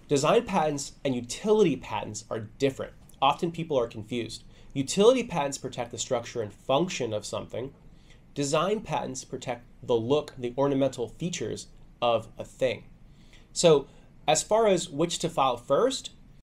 Design patents and utility patents are different. Often people are confused. Utility patents protect the structure and function of something. Design patents protect the look, the ornamental features of a thing. So as far as which to file first,